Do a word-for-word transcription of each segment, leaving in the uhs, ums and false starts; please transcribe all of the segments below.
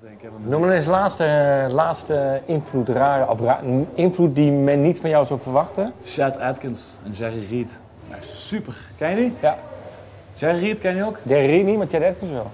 Noem maar eens laatste, laatste invloed, rare, of ra invloed die men niet van jou zou verwachten. Chet Atkins en Jerry Reed. Echt super. Ken je die? Ja. Jerry Reed ken je ook? Jerry Reed niet, maar Chet Atkins wel.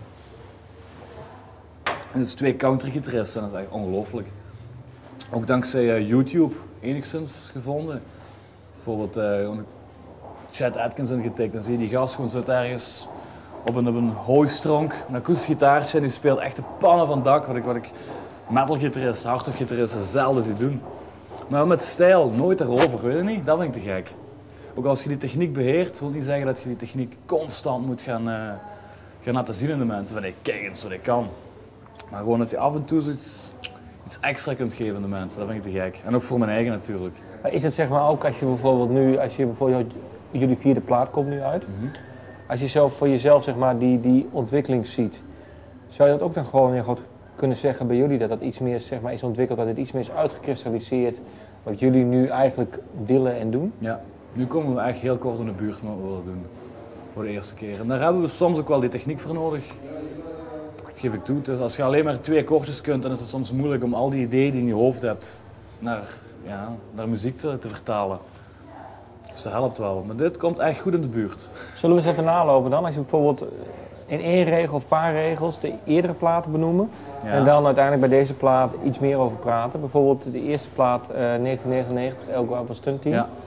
En dat is twee country-gitaristen, dat is echt ongelooflijk. Ook dankzij uh, YouTube enigszins gevonden. Bijvoorbeeld uh, Chet Atkins ingetikt, dan zie je die gast gewoon zit ergens op een, op een hooistronk, een akoestisch gitaartje en die speelt echt de pannen van het dak, wat ik, wat ik metalgitaristen, hardrockgitaristen zelden zie doen. Maar met stijl, nooit erover, weet je niet? Dat vind ik te gek. Ook als je die techniek beheert, wil niet zeggen dat je die techniek constant moet gaan, uh, gaan laten zien aan de mensen. Van, hey, kijk eens wat ik kan. Maar gewoon dat je af en toe zoiets iets extra kunt geven aan de mensen, dat vind ik te gek. En ook voor mijn eigen natuurlijk. Maar is het zeg maar ook als je bijvoorbeeld nu, als je bijvoorbeeld, jullie vierde plaat komt nu uit. Mm-hmm. Als je zelf voor jezelf zeg maar die, die ontwikkeling ziet, zou je dat ook dan gewoon heel goed kunnen zeggen bij jullie, dat dat iets meer zeg maar is ontwikkeld, dat het iets meer is uitgekristalliseerd, wat jullie nu eigenlijk willen en doen? Ja, nu komen we echt heel kort in de buurt van wat we willen doen. Voor de eerste keer. En daar hebben we soms ook wel die techniek voor nodig. Geef ik toe. Dus als je alleen maar twee akkoordjes kunt, dan is het soms moeilijk om al die ideeën die je in je hoofd hebt naar, ja, naar muziek te, te vertalen. Dus dat helpt wel. Maar dit komt echt goed in de buurt. Zullen we eens even nalopen dan? Als je bijvoorbeeld in één regel of paar regels de eerdere platen benoemen. Ja. En dan uiteindelijk bij deze plaat iets meer over praten. Bijvoorbeeld de eerste plaat uh, negentien negenennegentig, El Guapo Stunt Team. Ja.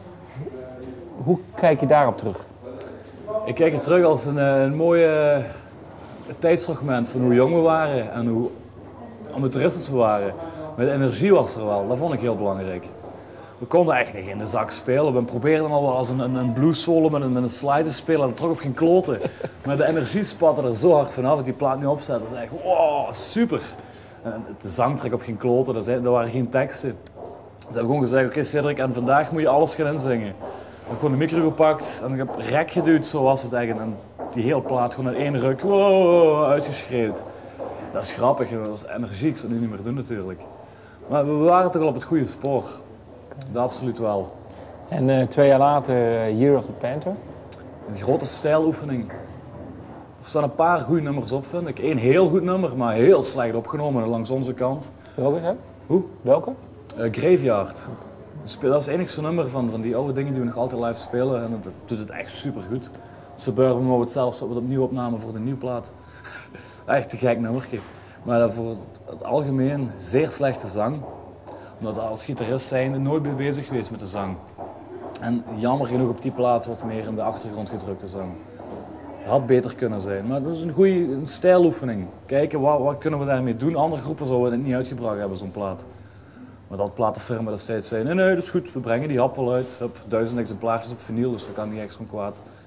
Hoe kijk je daarop terug? Ik kijk er terug als een, een mooie tijdsfragment van hoe jong we waren en hoe amateuristisch we waren. Met energie was er wel, dat vond ik heel belangrijk. We konden echt niet in de zak spelen. We probeerden al wel als een, een, een blues solo met een, met een slide te spelen en dat trok op geen kloten. Maar de energie spatte er zo hard vanaf dat die plaat nu opzet. Dat is echt wow, super. En de zang trok op geen kloten, er waren geen teksten. Dus we hebben gewoon gezegd, oké okay, Cedric, en vandaag moet je alles gaan inzingen. Ik heb gewoon de micro gepakt en ik heb rek geduwd, zo was het eigenlijk. En die hele plaat gewoon in één ruk wow, uitgeschreeuwd. Dat is grappig, dat was energiek, dat zou nu niet meer doen natuurlijk. Maar we waren toch al op het goede spoor. Dat absoluut wel. En uh, twee jaar later, uh, Year of the Panther? Een grote stijloefening. Er staan een paar goede nummers op, vind ik. Eén heel goed nummer, maar heel slecht opgenomen langs onze kant. Welke is dat? Hoe? Welke? Uh, Graveyard. Dat is het enigste nummer van, van die oude dingen die we nog altijd live spelen en dat doet het echt super goed. Suburban wou het zelfs wat opnieuw opname voor de nieuwe plaat. Echt een gek nummertje. Maar voor het algemeen zeer slechte zang. Omdat als gitarist zijnde nooit ben bezig geweest met de zang. En jammer genoeg op die plaat wordt meer in de achtergrond gedrukt de zang. Dat had beter kunnen zijn, maar dat is een goede een stijloefening. Kijken, wat, wat kunnen we daarmee doen? Andere groepen zouden het niet uitgebracht hebben, zo'n plaat. Maar dat platenfirma destijds zei, nee nee, dat is goed, we brengen die hap wel uit. Hup, duizend exemplaartjes op vinyl, dus dat kan niet echt zo'n kwaad.